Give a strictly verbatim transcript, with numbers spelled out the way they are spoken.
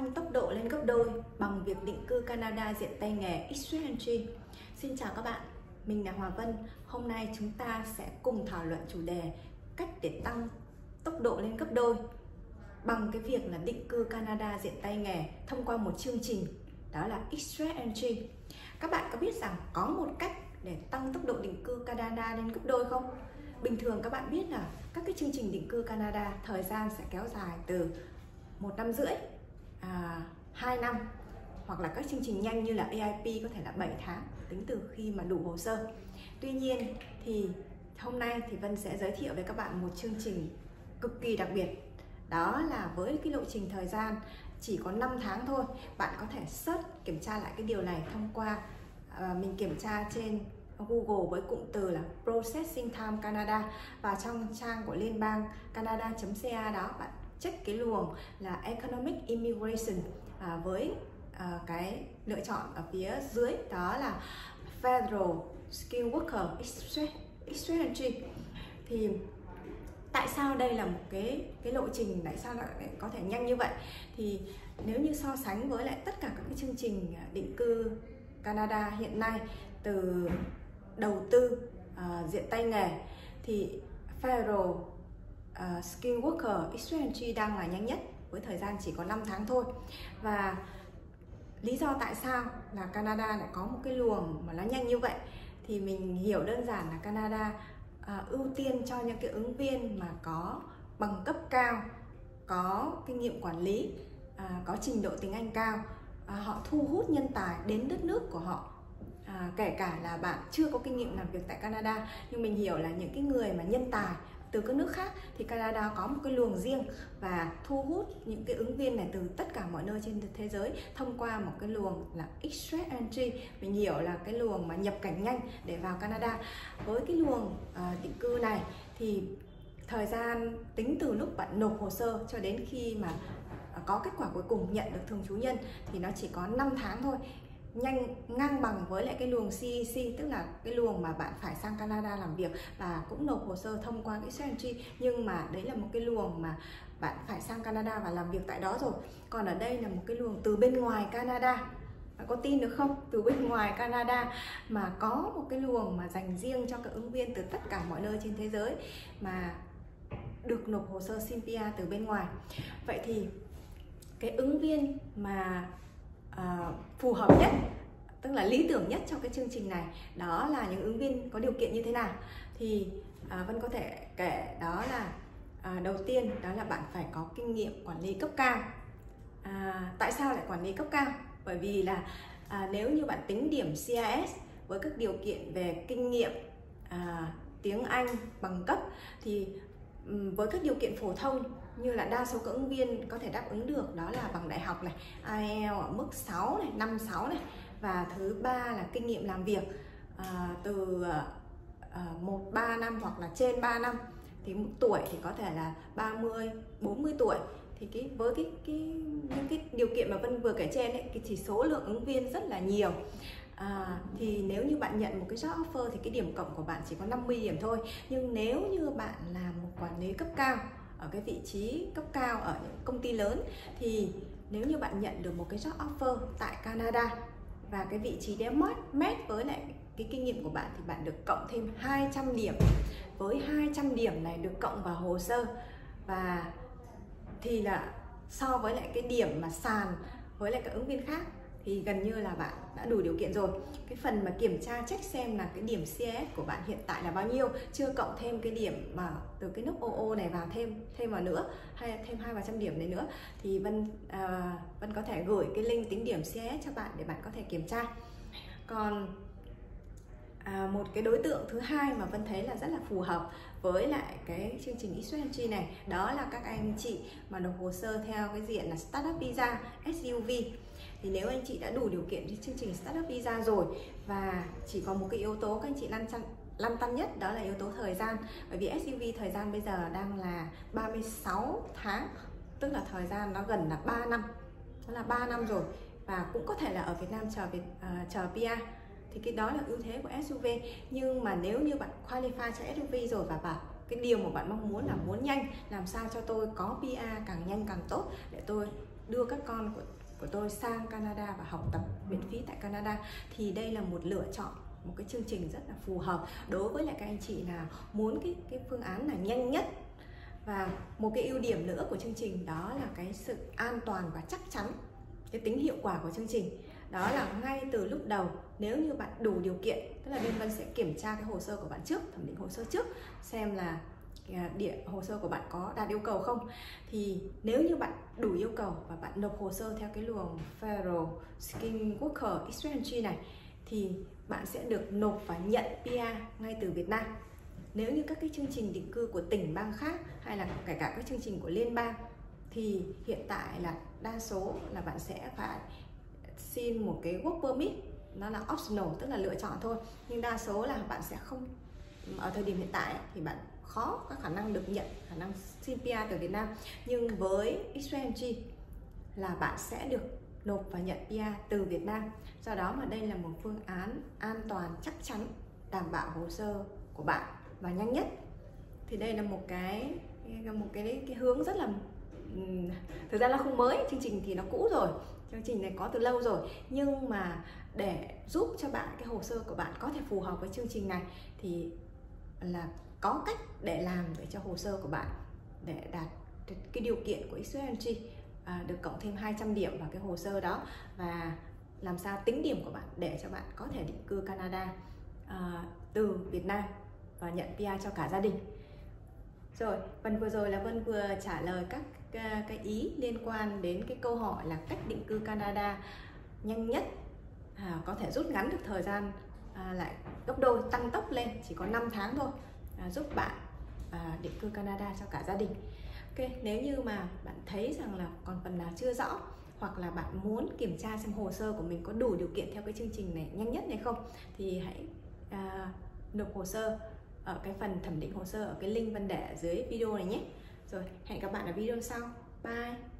tăng tốc độ lên gấp đôi bằng việc định cư Canada diện tay nghề Express Entry. Xin chào các bạn, mình là Hòa Vân. Hôm nay chúng ta sẽ cùng thảo luận chủ đề cách để tăng tốc độ lên gấp đôi bằng cái việc là định cư Canada diện tay nghề thông qua một chương trình, đó là Express Entry. Các bạn có biết rằng có một cách để tăng tốc độ định cư Canada lên gấp đôi không? Bình thường các bạn biết là các cái chương trình định cư Canada thời gian sẽ kéo dài từ một năm rưỡi, à, hai năm, hoặc là các chương trình nhanh như là A I P có thể là bảy tháng tính từ khi mà đủ hồ sơ. Tuy nhiên thì hôm nay thì Vân sẽ giới thiệu với các bạn một chương trình cực kỳ đặc biệt. Đó là với cái lộ trình thời gian chỉ có năm tháng thôi. Bạn có thể search kiểm tra lại cái điều này thông qua uh, mình kiểm tra trên Google với cụm từ là Processing Time Canada, và trong trang của liên bang canada chấm ca đó bạn check cái luồng là Economic Immigration à, với à, cái lựa chọn ở phía dưới đó là Federal Skilled Worker Express, Express Entry. Thì tại sao đây là một cái cái lộ trình, tại sao lại có thể nhanh như vậy? Thì nếu như so sánh với lại tất cả các cái chương trình định cư Canada hiện nay, từ đầu tư uh, diện tay nghề, thì Federal uh, Skilled Worker Express Entry đang là nhanh nhất với thời gian chỉ có năm tháng thôi. Và lý do tại sao là Canada lại có một cái luồng mà nó nhanh như vậy thì mình hiểu đơn giản là Canada uh, ưu tiên cho những cái ứng viên mà có bằng cấp cao, có kinh nghiệm quản lý, uh, có trình độ tiếng Anh cao. uh, Họ thu hút nhân tài đến đất nước của họ. À, kể cả là bạn chưa có kinh nghiệm làm việc tại Canada, nhưng mình hiểu là những cái người mà nhân tài từ các nước khác thì Canada có một cái luồng riêng và thu hút những cái ứng viên này từ tất cả mọi nơi trên thế giới thông qua một cái luồng là Express Entry. Mình hiểu là cái luồng mà nhập cảnh nhanh để vào Canada. Với cái luồng uh, định cư này thì thời gian tính từ lúc bạn nộp hồ sơ cho đến khi mà uh, có kết quả cuối cùng nhận được thường trú nhân thì nó chỉ có năm tháng thôi, nhanh ngang bằng với lại cái luồng C E C, tức là cái luồng mà bạn phải sang Canada làm việc và cũng nộp hồ sơ thông qua cái Express Entry, nhưng mà đấy là một cái luồng mà bạn phải sang Canada và làm việc tại đó rồi. Còn ở đây là một cái luồng từ bên ngoài Canada. Bạn có tin được không? Từ bên ngoài Canada mà có một cái luồng mà dành riêng cho các ứng viên từ tất cả mọi nơi trên thế giới mà được nộp hồ sơ xin P R từ bên ngoài. Vậy thì cái ứng viên mà Uh, phù hợp nhất, tức là lý tưởng nhất cho cái chương trình này, đó là những ứng viên có điều kiện như thế nào? Thì uh, Vân có thể kể đó là uh, đầu tiên đó là bạn phải có kinh nghiệm quản lý cấp cao. Uh, tại sao lại quản lý cấp cao? Bởi vì là uh, nếu như bạn tính điểm C I S với các điều kiện về kinh nghiệm, uh, tiếng Anh, bằng cấp, thì um, với các điều kiện phổ thông như là đa số các ứng viên có thể đáp ứng được, đó là bằng đại học này, I E L T S ở mức sáu này, năm sáu này, và thứ ba là kinh nghiệm làm việc à, từ à, một ba năm hoặc là trên ba năm. Thì tuổi thì có thể là ba mươi, bốn mươi tuổi. Thì cái với cái cái những cái điều kiện mà Vân vừa kể trên ấy, cái chỉ số lượng ứng viên rất là nhiều. À, thì nếu như bạn nhận một cái job offer thì cái điểm cộng của bạn chỉ có năm mươi điểm thôi. Nhưng nếu như bạn làm một quản lý cấp cao ở cái vị trí cấp cao ở những công ty lớn, thì nếu như bạn nhận được một cái job offer tại Canada và cái vị trí đấy match với lại cái kinh nghiệm của bạn thì bạn được cộng thêm hai trăm điểm. Với hai trăm điểm này được cộng vào hồ sơ, và thì là so với lại cái điểm mà sàn với lại các ứng viên khác thì gần như là bạn đã đủ điều kiện rồi. Cái phần mà kiểm tra check xem là cái điểm C I S của bạn hiện tại là bao nhiêu, chưa cộng thêm cái điểm mà từ cái nút O O này vào thêm thêm vào nữa, hay thêm hai ba trăm điểm này nữa, thì Vân à, Vân có thể gửi cái link tính điểm C I S cho bạn để bạn có thể kiểm tra. Còn à, một cái đối tượng thứ hai mà Vân thấy là rất là phù hợp với lại cái chương trình Express Entry này, đó là các anh chị mà nộp hồ sơ theo cái diện là Startup Visa, S U V. Thì nếu anh chị đã đủ điều kiện cho chương trình Startup Visa rồi, và chỉ có một cái yếu tố các anh chị lăn tăn, lăn tăn nhất, đó là yếu tố thời gian. Bởi vì S U V thời gian bây giờ đang là ba mươi sáu tháng, tức là thời gian nó gần là ba năm, nó là ba năm rồi, và cũng có thể là ở Việt Nam chờ Việt, uh, chờ P R. Thì cái đó là ưu thế của S U V. Nhưng mà nếu như bạn qualify cho S U V rồi và bảo cái điều mà bạn mong muốn là muốn nhanh, làm sao cho tôi có P R càng nhanh càng tốt để tôi đưa các con của của tôi sang Canada và học tập miễn phí tại Canada, thì đây là một lựa chọn, một cái chương trình rất là phù hợp đối với lại các anh chị nào muốn cái cái phương án là nhanh nhất. Và một cái ưu điểm nữa của chương trình đó là cái sự an toàn và chắc chắn, cái tính hiệu quả của chương trình đó là ngay từ lúc đầu, nếu như bạn đủ điều kiện, tức là bên Vân sẽ kiểm tra cái hồ sơ của bạn trước, thẩm định hồ sơ trước xem là địa hồ sơ của bạn có đạt yêu cầu không. Thì nếu như bạn đủ yêu cầu và bạn nộp hồ sơ theo cái luồng Federal Skilled Worker Express Entry này, thì bạn sẽ được nộp và nhận pê e ngay từ Việt Nam. Nếu như các cái chương trình định cư của tỉnh bang khác hay là kể cả các chương trình của liên bang, thì hiện tại là đa số là bạn sẽ phải xin một cái work permit, nó là optional, tức là lựa chọn thôi. Nhưng đa số là bạn sẽ không, ở thời điểm hiện tại thì bạn khó có khả năng được nhận, khả năng xin pê e từ Việt Nam. Nhưng với Express Entry là bạn sẽ được nộp và nhận pê e từ Việt Nam. Do đó mà đây là một phương án an toàn, chắc chắn, đảm bảo hồ sơ của bạn và nhanh nhất. Thì đây là một cái một cái cái hướng rất là, thực ra là không mới, chương trình thì nó cũ rồi, chương trình này có từ lâu rồi, nhưng mà để giúp cho bạn cái hồ sơ của bạn có thể phù hợp với chương trình này thì là có cách để làm để cho hồ sơ của bạn để đạt cái điều kiện của Express Entry, à, được cộng thêm hai trăm điểm vào cái hồ sơ đó, và làm sao tính điểm của bạn để cho bạn có thể định cư Canada à, từ Việt Nam và nhận pê e cho cả gia đình. Rồi, phần vừa rồi là Vân vừa trả lời các cái ý liên quan đến cái câu hỏi là cách định cư Canada nhanh nhất, à, có thể rút ngắn được thời gian à, lại gấp đôi, tăng tốc lên chỉ có năm tháng thôi, à, giúp bạn à, định cư Canada cho cả gia đình. Ok, nếu như mà bạn thấy rằng là còn phần nào chưa rõ, hoặc là bạn muốn kiểm tra xem hồ sơ của mình có đủ điều kiện theo cái chương trình này nhanh nhất hay không, thì hãy à, nộp hồ sơ ở cái phần thẩm định hồ sơ ở cái link Vân để ở dưới video này nhé. Rồi, hẹn gặp bạn ở video sau. Bye!